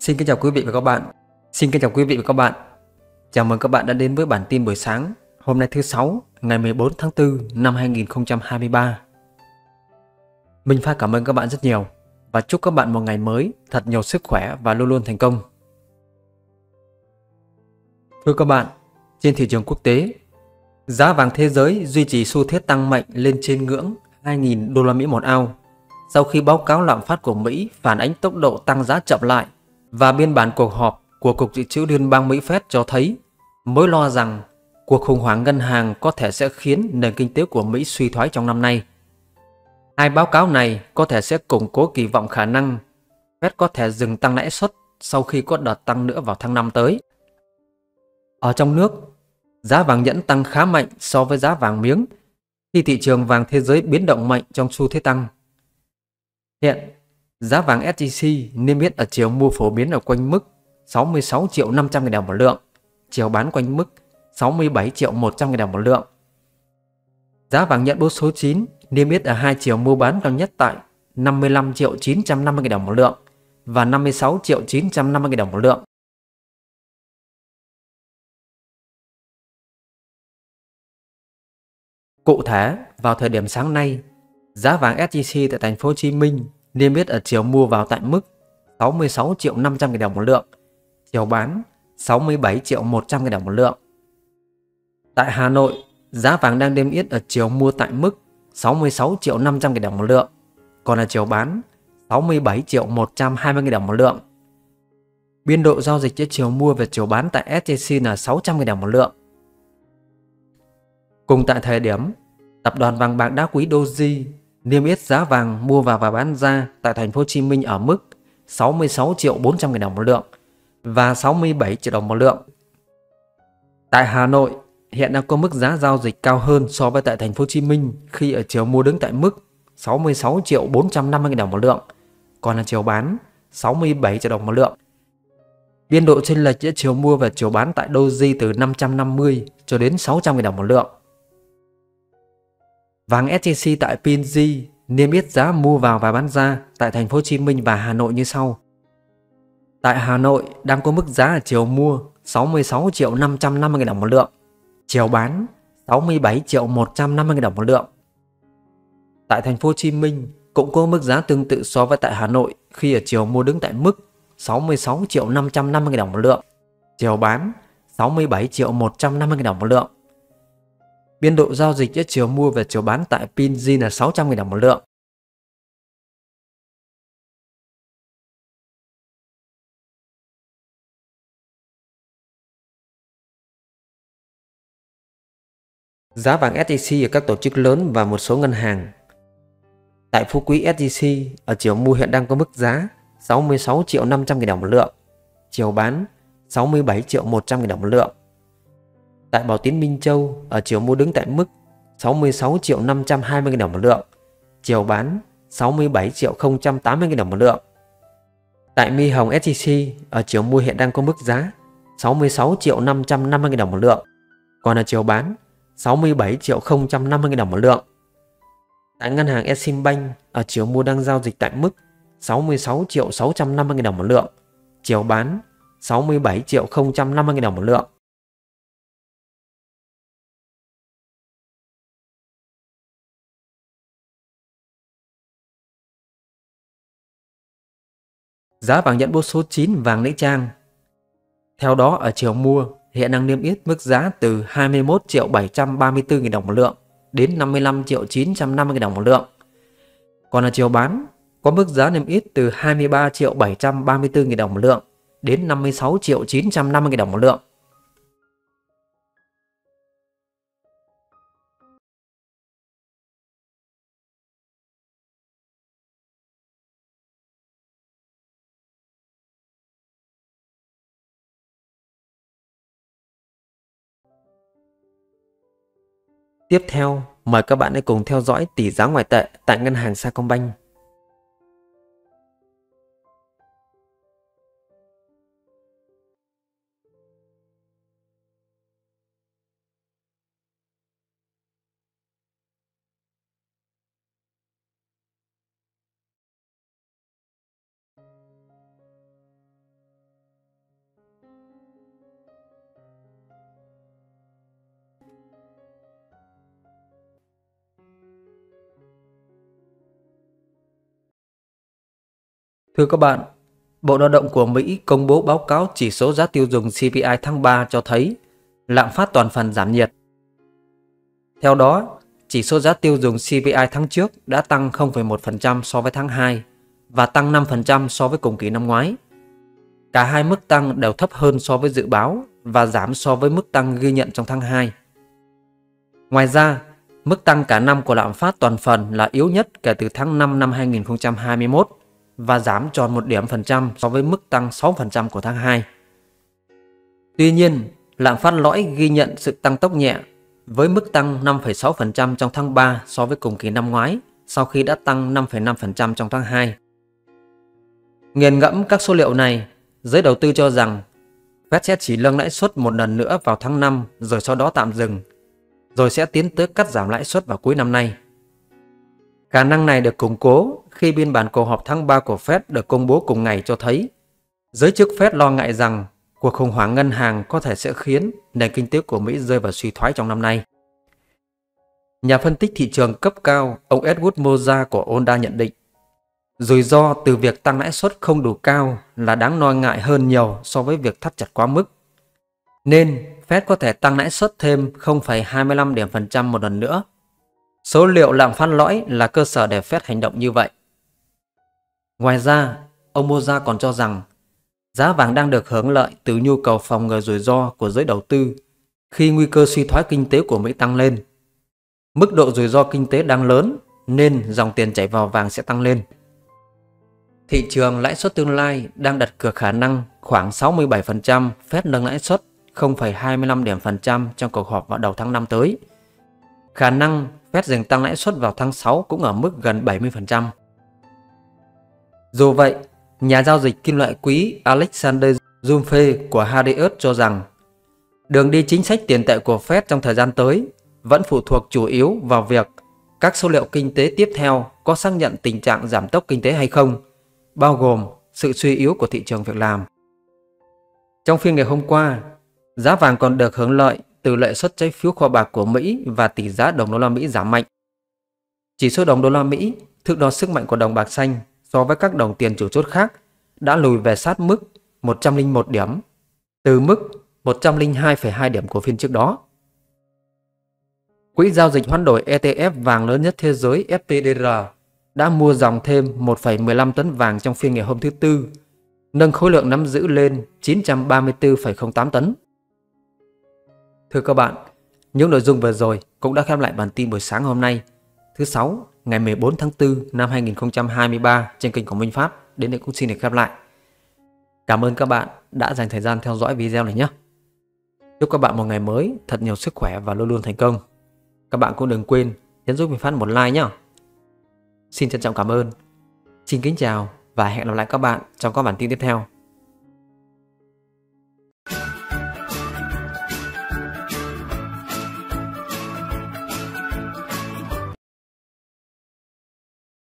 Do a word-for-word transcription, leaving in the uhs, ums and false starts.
Xin kính chào quý vị và các bạn. Xin kính chào quý vị và các bạn. Chào mừng các bạn đã đến với bản tin buổi sáng hôm nay thứ sáu, ngày mười bốn tháng tư năm hai nghìn không trăm hai mươi ba. Mình phải cảm ơn các bạn rất nhiều và chúc các bạn một ngày mới thật nhiều sức khỏe và luôn luôn thành công. Thưa các bạn, trên thị trường quốc tế, giá vàng thế giới duy trì xu thế tăng mạnh lên trên ngưỡng hai nghìn đô la Mỹ một ounce sau khi báo cáo lạm phát của Mỹ phản ánh tốc độ tăng giá chậm lại và biên bản cuộc họp của Cục Dự trữ Liên bang Mỹ Fed cho thấy mối lo rằng cuộc khủng hoảng ngân hàng có thể sẽ khiến nền kinh tế của Mỹ suy thoái trong năm nay. Hai báo cáo này có thể sẽ củng cố kỳ vọng khả năng Fed có thể dừng tăng lãi suất sau khi có đợt tăng nữa vào tháng năm tới. Ở trong nước, giá vàng nhẫn tăng khá mạnh so với giá vàng miếng khi thị trường vàng thế giới biến động mạnh trong xu thế tăng. Hiện, giá vàng ét gi xê niêm yết ở chiều mua phổ biến ở quanh mức sáu mươi sáu triệu năm trăm nghìn đồng một lượng, chiều bán quanh mức sáu mươi bảy triệu một trăm nghìn đồng một lượng. Giá vàng nhẫn bốn số chín niêm yết ở hai chiều mua bán cao nhất tại năm mươi lăm triệu chín trăm năm mươi nghìn đồng một lượng và năm mươi sáu triệu chín trăm năm mươi nghìn đồng một lượng. Cụ thể, vào thời điểm sáng nay, giá vàng ét gi xê tại thành phố Hồ Chí Minh niêm yết ở chiều mua vào tại mức sáu mươi sáu triệu năm trăm nghìn đồng một lượng, chiều bán sáu mươi bảy triệu một trăm nghìn đồng một lượng. Tại Hà Nội, giá vàng đang niêm yết ở chiều mua tại mức sáu mươi sáu triệu năm trăm nghìn đồng một lượng, còn là chiều bán sáu mươi bảy triệu một trăm hai mươi nghìn đồng một lượng. Biên độ giao dịch giữa chiều mua và chiều bán tại ét gi xê là sáu trăm nghìn đồng một lượng. Cùng tại thời điểm, tập đoàn vàng bạc đá quý Doji niêm yết giá vàng mua vào và bán ra tại thành phố Hồ Chí Minh ở mức sáu mươi sáu triệu bốn trăm nghìn đồng một lượng và sáu mươi bảy triệu đồng một lượng. Tại Hà Nội, hiện đang có mức giá giao dịch cao hơn so với tại thành phố Hồ Chí Minh khi ở chiều mua đứng tại mức sáu mươi sáu triệu bốn trăm năm mươi nghìn đồng một lượng, còn là chiều bán sáu mươi bảy triệu đồng một lượng. Biên độ chênh lệch giữa chiều mua và chiều bán tại Doji từ năm trăm năm mươi cho đến sáu trăm nghìn đồng một lượng. Vàng ét gi xê tại pê en giê niêm yết giá mua vào và bán ra tại thành phố Hồ Chí Minh và Hà Nội như sau. Tại Hà Nội đang có mức giá ở chiều mua sáu mươi sáu triệu năm trăm năm mươi nghìn đồng một lượng, chiều bán sáu mươi bảy triệu một trăm năm mươi nghìn đồng một lượng. Tại thành phố Hồ Chí Minh cũng có mức giá tương tự so với tại Hà Nội khi ở chiều mua đứng tại mức sáu mươi sáu triệu năm trăm năm mươi nghìn đồng một lượng, chiều bán sáu mươi bảy triệu một trăm năm mươi nghìn đồng một lượng. Biên độ giao dịch giữa chiều mua và chiều bán tại pê en giê là sáu trăm nghìn đồng một lượng. Giá vàng ét gi xê ở các tổ chức lớn và một số ngân hàng. Tại Phú Quý ét gi xê ở chiều mua hiện đang có mức giá sáu mươi sáu triệu năm trăm nghìn đồng một lượng, chiều bán sáu mươi bảy triệu một trăm nghìn đồng một lượng. Tại Bảo Tín Minh Châu ở chiều mua đứng tại mức sáu mươi sáu triệu năm trăm hai mươi nghìn đồng một lượng, chiều bán sáu mươi bảy triệu không trăm tám mươi nghìn đồng một lượng. Tại Mi Hồng ét gi xê ở chiều mua hiện đang có mức giá sáu mươi sáu triệu năm trăm năm mươi nghìn đồng một lượng, còn ở chiều bán sáu mươi bảy triệu không trăm năm mươi nghìn đồng một lượng. Tại ngân hàng Eximbank ở chiều mua đang giao dịch tại mức sáu mươi sáu triệu sáu trăm năm mươi nghìn đồng một lượng, chiều bán sáu mươi bảy triệu không trăm năm mươi nghìn đồng một lượng. Giá vàng nhẫn bốn số chín vàng nữ trang. Theo đó ở chiều mua hiện đang niêm yết mức giá từ hai mươi mốt triệu bảy trăm ba mươi tư nghìn đồng một lượng đến năm mươi lăm triệu chín trăm năm mươi nghìn đồng một lượng. Còn ở chiều bán có mức giá niêm yết từ hai mươi ba triệu bảy trăm ba mươi tư nghìn đồng một lượng đến năm mươi sáu triệu chín trăm năm mươi nghìn đồng một lượng. Tiếp theo, mời các bạn hãy cùng theo dõi tỷ giá ngoại tệ tại ngân hàng Sacombank. Thưa các bạn, Bộ Lao động của Mỹ công bố báo cáo chỉ số giá tiêu dùng xê pê i tháng ba cho thấy lạm phát toàn phần giảm nhiệt. Theo đó, chỉ số giá tiêu dùng xê pê i tháng trước đã tăng không phẩy một phần trăm so với tháng hai và tăng năm phần trăm so với cùng kỳ năm ngoái. Cả hai mức tăng đều thấp hơn so với dự báo và giảm so với mức tăng ghi nhận trong tháng hai. Ngoài ra, mức tăng cả năm của lạm phát toàn phần là yếu nhất kể từ tháng năm năm hai nghìn không trăm hai mươi mốt và giảm tròn một điểm phần trăm so với mức tăng sáu phần trăm của tháng hai. Tuy nhiên, lạm phát lõi ghi nhận sự tăng tốc nhẹ với mức tăng năm phẩy sáu phần trăm trong tháng ba so với cùng kỳ năm ngoái sau khi đã tăng năm phẩy năm phần trăm trong tháng hai. Nghiền ngẫm các số liệu này, giới đầu tư cho rằng Fed sẽ chỉ nâng lãi suất một lần nữa vào tháng năm rồi sau đó tạm dừng, rồi sẽ tiến tới cắt giảm lãi suất vào cuối năm nay. Khả năng này được củng cố khi biên bản cuộc họp tháng ba của Fed được công bố cùng ngày cho thấy giới chức Fed lo ngại rằng cuộc khủng hoảng ngân hàng có thể sẽ khiến nền kinh tế của Mỹ rơi vào suy thoái trong năm nay. Nhà phân tích thị trường cấp cao ông Edward Moza của Onda nhận định rủi ro từ việc tăng lãi suất không đủ cao là đáng lo ngại hơn nhiều so với việc thắt chặt quá mức. Nên Fed có thể tăng lãi suất thêm không phẩy hai mươi lăm điểm phần trăm một lần nữa. Số liệu lạm phát lõi là cơ sở để Fed hành động như vậy. Ngoài ra, ông Moza còn cho rằng giá vàng đang được hưởng lợi từ nhu cầu phòng ngừa rủi ro của giới đầu tư khi nguy cơ suy thoái kinh tế của Mỹ tăng lên. Mức độ rủi ro kinh tế đang lớn nên dòng tiền chảy vào vàng sẽ tăng lên. Thị trường lãi suất tương lai đang đặt cược khả năng khoảng sáu mươi bảy phần trăm Fed nâng lãi suất không phẩy hai mươi lăm điểm phần trăm trong cuộc họp vào đầu tháng năm tới. Khả năng Fed dừng tăng lãi suất vào tháng sáu cũng ở mức gần bảy mươi phần trăm. Dù vậy, nhà giao dịch kim loại quý Alexander Zumfe của Hadius cho rằng đường đi chính sách tiền tệ của Fed trong thời gian tới vẫn phụ thuộc chủ yếu vào việc các số liệu kinh tế tiếp theo có xác nhận tình trạng giảm tốc kinh tế hay không, bao gồm sự suy yếu của thị trường việc làm. Trong phiên ngày hôm qua, giá vàng còn được hưởng lợi từ lợi suất trái phiếu kho bạc của Mỹ và tỷ giá đồng đô la Mỹ giảm mạnh. Chỉ số đồng đô la Mỹ, thước đo sức mạnh của đồng bạc xanh so với các đồng tiền chủ chốt khác, đã lùi về sát mức một trăm lẻ một điểm, từ mức một trăm lẻ hai phẩy hai điểm của phiên trước đó. Quỹ giao dịch hoán đổi E T F vàng lớn nhất thế giới F T D R đã mua dòng thêm một phẩy mười lăm tấn vàng trong phiên ngày hôm thứ Tư, nâng khối lượng nắm giữ lên chín trăm ba mươi tư phẩy không tám tấn. Thưa các bạn, những nội dung vừa rồi cũng đã khép lại bản tin buổi sáng hôm nay, thứ Sáu, ngày mười bốn tháng tư năm hai nghìn không trăm hai mươi ba trên kênh của Minh Pháp. Đến đây cũng xin được khép lại. Cảm ơn các bạn đã dành thời gian theo dõi video này nhé. Chúc các bạn một ngày mới thật nhiều sức khỏe và luôn luôn thành công. Các bạn cũng đừng quên nhấn giúp Minh Phát một like nhé. Xin trân trọng cảm ơn. Xin kính chào và hẹn gặp lại các bạn trong các bản tin tiếp theo.